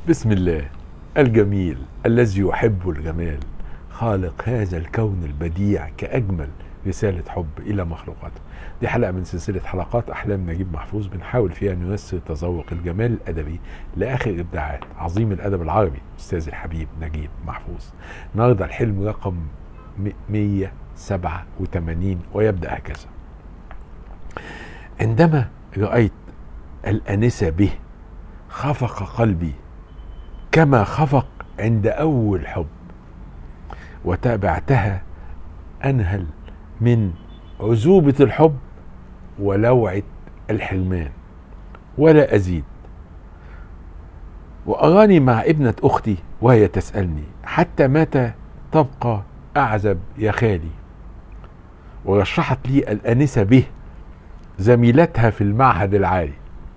بسم الله الجميل الذي يحب الجمال، خالق هذا الكون البديع كأجمل رسالة حب إلى مخلوقاته. دي حلقة من سلسلة حلقات أحلام نجيب محفوظ، بنحاول فيها نيسر تذوق الجمال الأدبي لآخر إبداعات عظيم الأدب العربي أستاذ الحبيب نجيب محفوظ. النهارده الحلم رقم 187 ويبدأ هكذا: عندما رأيت الأنسة به خفق قلبي كما خفق عند أول حب، وتابعتها أنهل من عذوبة الحب ولوعة الحرمان ولا أزيد. وأراني مع ابنة أختي وهي تسألني: حتى متى تبقى أعزب يا خالي؟ ورشحت لي الأنسة به زميلتها في المعهد العالي،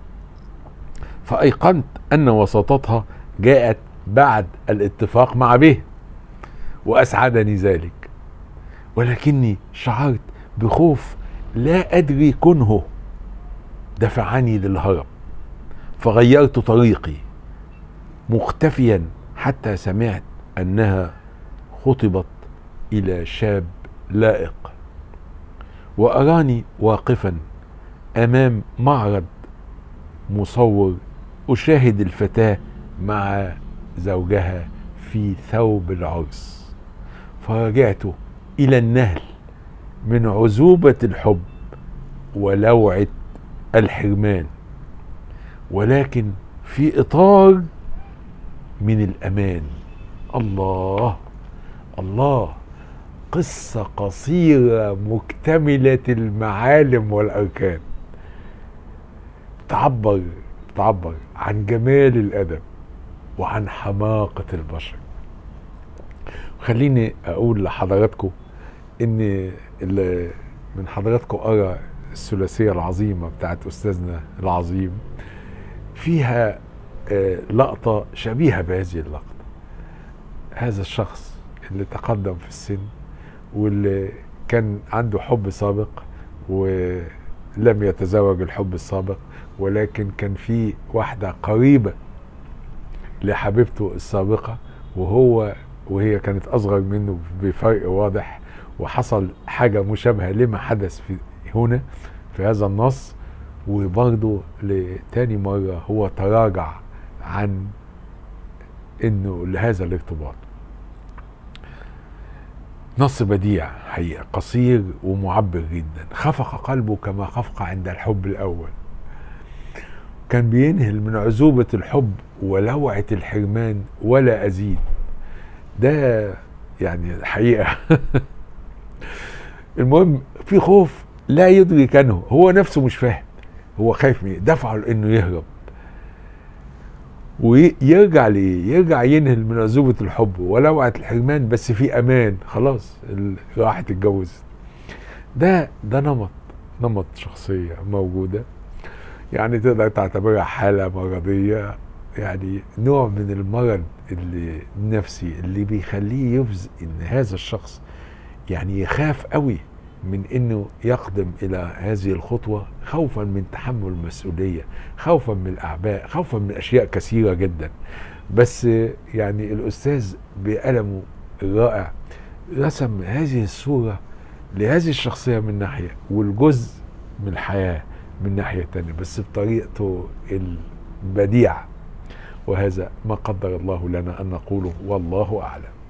فأيقنت أن وساطتها جاءت بعد الاتفاق مع به، وأسعدني ذلك، ولكني شعرت بخوف لا أدري كنه دفعني للهرب، فغيرت طريقي مختفيا حتى سمعت أنها خطبت إلى شاب لائق. وأراني واقفا أمام معرض مصور أشاهد الفتاة مع زوجها في ثوب العرس، فرجعت إلى النهل من عذوبة الحب ولوعة الحرمان، ولكن في إطار من الأمان. الله الله، قصة قصيرة مكتملة المعالم والأركان، تعبر عن جمال الأدب وعن حماقة البشر. خليني أقول لحضراتكم إن اللي من حضراتكم قرأ الثلاثية العظيمة بتاعت أستاذنا العظيم، فيها لقطة شبيهة بهذه اللقطة. هذا الشخص اللي تقدم في السن واللي كان عنده حب سابق ولم يتزوج الحب السابق، ولكن كان في واحدة قريبة لحبيبته السابقة وهي كانت أصغر منه بفرق واضح، وحصل حاجة مشابهة لما حدث في هنا في هذا النص. وبرضه لتاني مرة هو تراجع عن انه لهذا الارتباط. نص بديع حقيقة، قصير ومعبر جدا. خفق قلبه كما خفق عند الحب الأول، كان بينهل من عذوبة الحب ولوعة الحرمان ولا أزيد. ده يعني حقيقة المهم في خوف لا يدري كانه، هو نفسه مش فاهم هو خايف من، دفعه لأنه يهرب ويرجع ليه، يرجع ينهل من عذوبة الحب ولوعة الحرمان بس في أمان، خلاص راحت اتجوزت. ده نمط شخصية موجودة، يعني تقدر تعتبرها حالة مرضية، يعني نوع من المرض النفسي اللي بيخليه يفز ان هذا الشخص يعني يخاف قوي من انه يقدم الى هذه الخطوة، خوفا من تحمل المسؤولية، خوفا من الاعباء، خوفا من اشياء كثيرة جدا. بس يعني الاستاذ بقلمه الرائع رسم هذه الصورة لهذه الشخصية من ناحية، والجزء من الحياة من ناحية تانية، بس بطريقته البديعة. وهذا ما قدر الله لنا أن نقوله، والله أعلم.